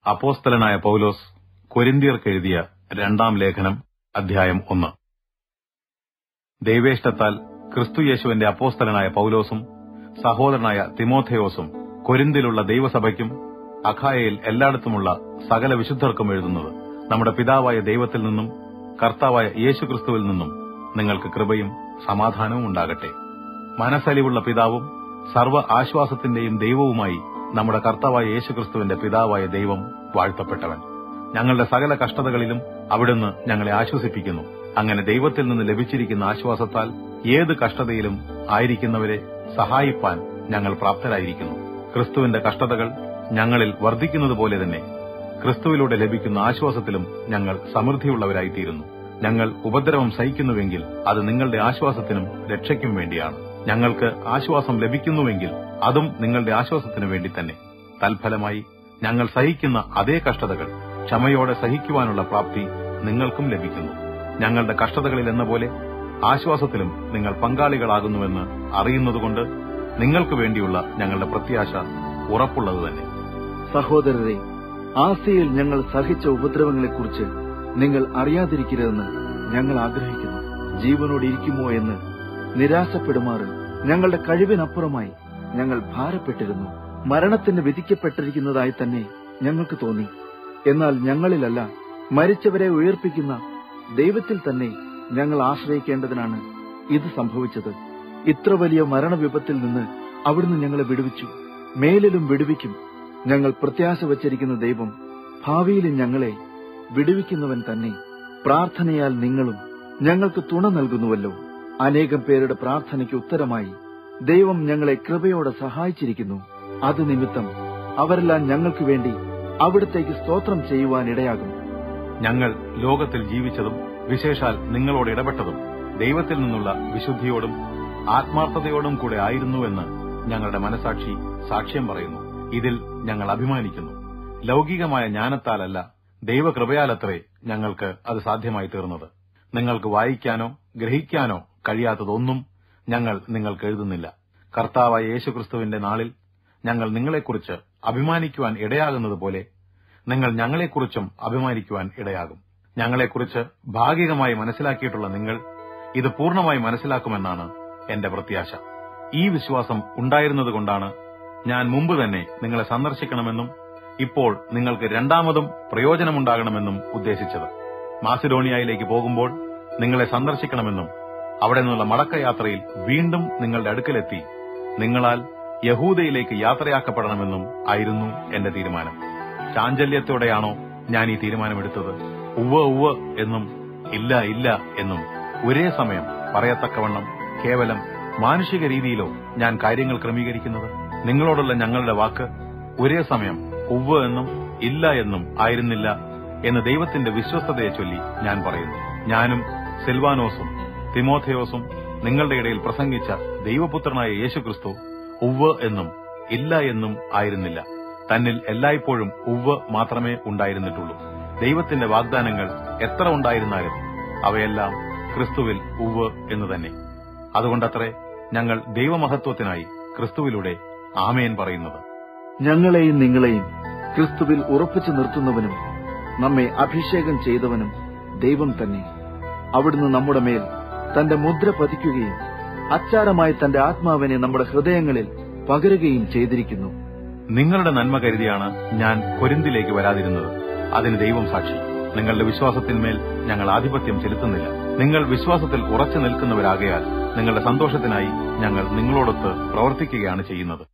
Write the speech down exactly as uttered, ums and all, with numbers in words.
അപ്പോസ്തലനായ പൗലോസ് കൊരിന്ത്യർക്കെഴുതിയ രണ്ടാം ലേഖനം അധ്യായം ഒന്ന്. ദൈവേഷ്ടത്താൽ ക്രിസ്തുയേശുവിന്റെ അപ്പോസ്തലനായ പൗലോസും സഹോദരനായ തിമോഥെയോസും കൊരിന്തിലുള്ള ദൈവസഭയ്ക്കും അഖായയിൽ എല്ലായിടത്തുമുള്ള സകല വിശുദ്ധർക്കും എഴുതുന്നത്, നമ്മുടെ പിതാവായ ദൈവത്തിൽ നിന്നും കർത്താവായ യേശുക്രിസ്തുവിൽ നിന്നും നിങ്ങൾക്ക് കൃപയും സമാധാനവും ഉണ്ടാകട്ടെ. മനസ്സലിവുള്ള പിതാവും സർവ്വ ആശ്വാസത്തിന്റെയും ദൈവവുമായി നമ്മുടെ കർത്താവായ യേശുക്രിസ്തുവിന്റെ പിതാവായ ദൈവം വാഴ്ത്തപ്പെട്ടവൻ. ഞങ്ങളുടെ സകല കഷ്ടതകളിലും അവിടുന്ന് ഞങ്ങളെ ആശ്വസിപ്പിക്കുന്നു. അങ്ങനെ ദൈവത്തിൽ നിന്ന് ലഭിച്ചിരിക്കുന്ന ആശ്വാസത്താൽ ഏത് കഷ്ടതയിലും ആയിരിക്കുന്നവരെ സഹായിപ്പാൻ ഞങ്ങൾ പ്രാപ്തരായിരിക്കുന്നു. ക്രിസ്തുവിന്റെ കഷ്ടതകൾ ഞങ്ങളിൽ വർദ്ധിക്കുന്നതുപോലെ തന്നെ ക്രിസ്തുവിലൂടെ ലഭിക്കുന്ന ആശ്വാസത്തിലും ഞങ്ങൾ സമൃദ്ധിയുള്ളവരായിത്തീരുന്നു. ഞങ്ങൾ ഉപദ്രവം സഹിക്കുന്നുവെങ്കിൽ അത് നിങ്ങളുടെ ആശ്വാസത്തിനും രക്ഷയ്ക്കും വേണ്ടിയാണ്. ഞങ്ങൾക്ക് ആശ്വാസം ലഭിക്കുന്നുവെങ്കിൽ അതും നിങ്ങളുടെ ആശ്വാസത്തിനു വേണ്ടി തന്നെ. തൽഫലമായി ഞങ്ങൾ സഹിക്കുന്ന അതേ കഷ്ടതകൾ ക്ഷമയോടെ സഹിക്കുവാനുള്ള പ്രാപ്തി നിങ്ങൾക്കും ലഭിക്കുന്നു. ഞങ്ങളുടെ കഷ്ടതകളിൽ എന്ന പോലെ ആശ്വാസത്തിലും നിങ്ങൾ പങ്കാളികളാകുന്നുവെന്ന് അറിയുന്നതുകൊണ്ട് നിങ്ങൾക്ക് വേണ്ടിയുള്ള ഞങ്ങളുടെ പ്രത്യാശ ഉറപ്പുള്ളത് തന്നെ. സഹോദരരെ, ആസിയയിൽ ഞങ്ങൾ സഹിച്ച ഉപദ്രവങ്ങളെക്കുറിച്ച് നിങ്ങൾ അറിയാതിരിക്കരുതെന്ന് ഞങ്ങൾ ആഗ്രഹിക്കുന്നു. ജീവനോട് ഇരിക്കുമോ എന്ന് നിരാശപ്പെടുമാറ് ഞങ്ങളുടെ കഴിവിനപ്പുറമായി ഞങ്ങൾ ഭാരപ്പെട്ടിരുന്നു. മരണത്തിന് വിധിക്കപ്പെട്ടിരിക്കുന്നതായി തന്നെ ഞങ്ങൾക്ക് തോന്നി. എന്നാൽ ഞങ്ങളിലല്ല, മരിച്ചവരെ ഉയർപ്പിക്കുന്ന ദൈവത്തിൽ തന്നെ ഞങ്ങൾ ആശ്രയിക്കേണ്ടതിനാണ് ഇത് സംഭവിച്ചത്. ഇത്ര വലിയ മരണവിപത്തിൽ നിന്ന് അവിടുന്ന് ഞങ്ങളെ വിടുവിച്ചു, മേലിലും വിടുവിക്കും. ഞങ്ങൾ പ്രത്യാശ വച്ചിരിക്കുന്ന ദൈവം ഭാവിയിലും ഞങ്ങളെ വിടുവിക്കുന്നവൻ തന്നെ. പ്രാർത്ഥനയാൽ നിങ്ങളും ഞങ്ങൾക്ക് തുണ നൽകുന്നുവല്ലോ. അനേകം പേരുടെ പ്രാർത്ഥനയ്ക്ക് ഉത്തരമായി ദൈവം ഞങ്ങളെ കൃപയോടെ സഹായിച്ചിരിക്കുന്നു. അത് നിമിത്തം അവരെല്ലാം ഞങ്ങൾക്ക് വേണ്ടി അവിടത്തേക്ക് സ്തോത്രം ചെയ്യുവാൻ ഇടയാകും. ഞങ്ങൾ ലോകത്തിൽ ജീവിച്ചതും വിശേഷാൽ നിങ്ങളോട് ഇടപെട്ടതും ദൈവത്തിൽ നിന്നുള്ള വിശുദ്ധിയോടും ആത്മാർത്ഥതയോടും കൂടെ ആയിരുന്നുവെന്ന് ഞങ്ങളുടെ മനസാക്ഷി സാക്ഷ്യം പറയുന്നു. ഇതിൽ ഞങ്ങൾ അഭിമാനിക്കുന്നു. ലൗകികമായ ജ്ഞാനത്താലല്ല, ദൈവകൃപയാലത്രേ ഞങ്ങൾക്ക് അത് സാധ്യമായി തീർന്നത്. നിങ്ങൾക്ക് വായിക്കാനോ ഗ്രഹിക്കാനോ കഴിയാത്തതൊന്നും ഞങ്ങൾ നിങ്ങൾക്ക് എഴുതുന്നില്ല. കർത്താവായ യേശുക്രിസ്തുവിന്റെ നാളിൽ ഞങ്ങൾ നിങ്ങളെക്കുറിച്ച് അഭിമാനിക്കുവാൻ ഇടയാകുന്നതുപോലെ നിങ്ങൾ ഞങ്ങളെക്കുറിച്ചും അഭിമാനിക്കുവാൻ ഇടയാകും. ഞങ്ങളെക്കുറിച്ച് ഭാഗികമായി മനസ്സിലാക്കിയിട്ടുള്ള നിങ്ങൾ ഇത് പൂർണ്ണമായി മനസ്സിലാക്കുമെന്നാണ് എന്റെ പ്രത്യാശ. ഈ വിശ്വാസം ഉണ്ടായിരുന്നതുകൊണ്ടാണ് ഞാൻ മുമ്പ് തന്നെ നിങ്ങളെ സന്ദർശിക്കണമെന്നും ഇപ്പോൾ നിങ്ങൾക്ക് രണ്ടാമതും പ്രയോജനമുണ്ടാകണമെന്നും ഉദ്ദേശിച്ചത്. മാസിഡോണിയയിലേക്ക് പോകുമ്പോൾ നിങ്ങളെ സന്ദർശിക്കണമെന്നും അവിടെ നിന്നുള്ള മടക്കയാത്രയിൽ വീണ്ടും നിങ്ങളുടെ അടുക്കലെത്തി നിങ്ങളാൽ യഹൂദയിലേക്ക് യാത്രയാക്കപ്പെടണമെന്നും ആയിരുന്നു എന്റെ തീരുമാനം. ചാഞ്ചല്യത്തോടെയാണോ ഞാൻ ഈ തീരുമാനമെടുത്തത്? ഉവ്വ ഉവ്വ് എന്നും ഇല്ല ഇല്ല എന്നും ഒരേ സമയം പറയത്തക്കവണ്ണം കേവലം മാനുഷിക രീതിയിലോ ഞാൻ കാര്യങ്ങൾ ക്രമീകരിക്കുന്നത്? നിങ്ങളോടുള്ള ഞങ്ങളുടെ വാക്ക് ഒരേ സമയം ഉവ്വ് എന്നും ഇല്ല എന്നും ആയിരുന്നില്ല എന്ന് ദൈവത്തിന്റെ വിശ്വസ്തതയെ ചൊല്ലി ഞാൻ പറയുന്നു. ഞാനും സിൽവാനോസും തിമോഥെയോസും നിങ്ങളുടെ ഇടയിൽ പ്രസംഗിച്ച ദൈവപുത്രനായ യേശുക്രിസ്തു ഉവ്വ് എന്നും ഇല്ല എന്നും ആയിരുന്നില്ല. തന്നിൽ എല്ലായ്പ്പോഴും ഉവ്വ് മാത്രമേ ഉണ്ടായിരുന്നിട്ടുള്ളൂ. ദൈവത്തിന്റെ വാഗ്ദാനങ്ങൾ എത്ര ഉണ്ടായിരുന്നാലും അവയെല്ലാം ക്രിസ്തുവിൽ ഉവ്വ് എന്ന് തന്നെ. അതുകൊണ്ടത്രേ ഞങ്ങൾ ദൈവമഹത്വത്തിനായി ക്രിസ്തുവിലൂടെ ആമേൻ പറയുന്നത്. ഞങ്ങളെയും നിങ്ങളെയും ക്രിസ്തുവിൽ ഉറപ്പിച്ചു നിർത്തുന്നവനും നമ്മെ അഭിഷേകം ചെയ്തവനും ദൈവം തന്നെ. അവിടുന്ന് നമ്മുടെ മേൽ തന്റെ മുദ്ര പതിക്കുകയും അച്ചാരമായി തന്റെ ആത്മാവിനെ നമ്മുടെ ഹൃദയങ്ങളിൽ പകരുകയും ചെയ്തിരിക്കുന്നു. നിങ്ങളുടെ നന്മ കരുതിയാണ് ഞാൻ കൊരിന്തിലേക്ക് വരാതിരുന്നത്. അതിന് ദൈവം സാക്ഷി. നിങ്ങളുടെ വിശ്വാസത്തിന്മേൽ ഞങ്ങൾ ആധിപത്യം ചെലുത്തുന്നില്ല. നിങ്ങൾ വിശ്വാസത്തിൽ ഉറച്ചു നിൽക്കുന്നവരാകയാൽ നിങ്ങളുടെ സന്തോഷത്തിനായി ഞങ്ങൾ നിങ്ങളോടൊത്ത് പ്രവർത്തിക്കുകയാണ് ചെയ്യുന്നത്.